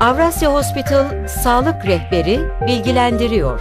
Avrasya Hospital Sağlık Rehberi bilgilendiriyor.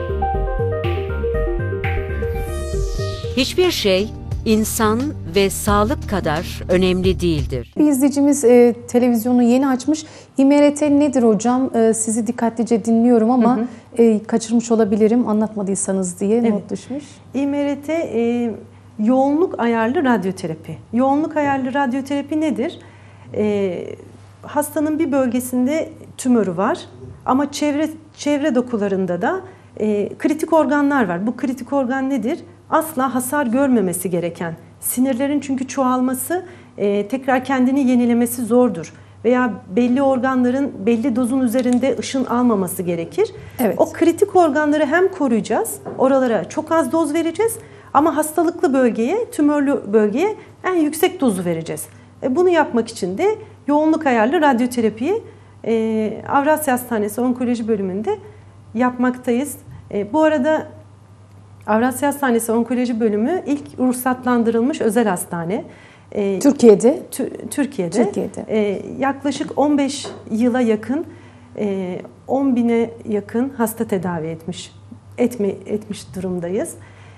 Hiçbir şey insan ve sağlık kadar önemli değildir. Bir izleyicimiz televizyonu yeni açmış. İMRT nedir hocam? Sizi dikkatlice dinliyorum ama kaçırmış olabilirim anlatmadıysanız diye not düşmüş. İMRT yoğunluk ayarlı radyoterapi. Yoğunluk ayarlı radyoterapi nedir? Hastanın bir bölgesinde tümörü var ama çevre dokularında da kritik organlar var. Bu kritik organ nedir? Asla hasar görmemesi gereken, sinirlerin çünkü çoğalması, tekrar kendini yenilemesi zordur. Veya belli organların belli dozun üzerinde ışın almaması gerekir. Evet. O kritik organları hem koruyacağız, oralara çok az doz vereceğiz ama hastalıklı bölgeye, tümörlü bölgeye en yüksek dozu vereceğiz. Bunu yapmak için de yoğunluk ayarlı radyoterapiyi Avrasya Hastanesi Onkoloji Bölümünde yapmaktayız. Bu arada Avrasya Hastanesi Onkoloji Bölümü ilk ruhsatlandırılmış özel hastane. Türkiye'de? Türkiye'de. Yaklaşık 15 yıla yakın, 10 bine yakın hasta tedavi etmiş durumdayız.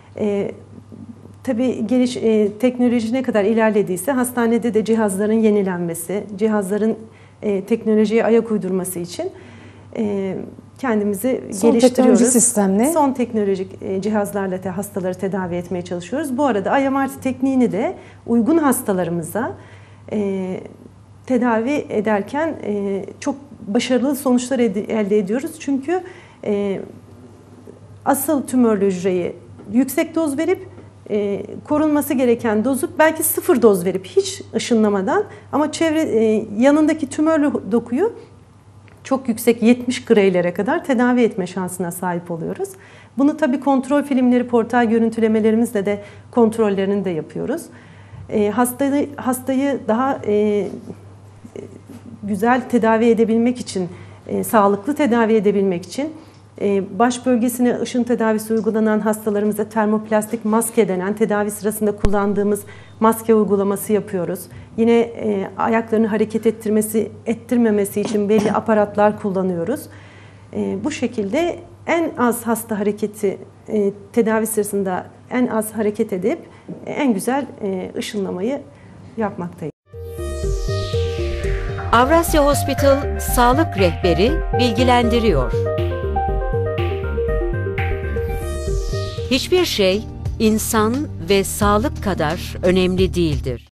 Tabii teknoloji ne kadar ilerlediyse hastanede de cihazların yenilenmesi, cihazların teknolojiye ayak uydurması için kendimizi geliştiriyoruz. Teknoloji sistemle. Son teknolojik cihazlarla hastaları tedavi etmeye çalışıyoruz. Bu arada IMRT tekniğini de uygun hastalarımıza tedavi ederken çok başarılı sonuçlar elde ediyoruz. Çünkü asıl tümörlü hücreyi yüksek doz verip korunması gereken dozu belki 0 doz verip hiç ışınlamadan ama yanındaki tümörlü dokuyu çok yüksek 70 Gray'lere kadar tedavi etme şansına sahip oluyoruz. Bunu tabii kontrol filmleri, portal görüntülemelerimizle de kontrollerini de yapıyoruz. Hastayı daha güzel tedavi edebilmek için, sağlıklı tedavi edebilmek için baş bölgesine ışın tedavisi uygulanan hastalarımıza termoplastik maske denen tedavi sırasında kullandığımız maske uygulaması yapıyoruz. Yine ayaklarını hareket ettirmemesi için belli aparatlar kullanıyoruz. Bu şekilde en az hasta hareketi tedavi sırasında en az hareket edip en güzel ışınlamayı yapmaktayız. Avrasya Hospital Sağlık Rehberi bilgilendiriyor. Hiçbir şey insan ve sağlık kadar önemli değildir.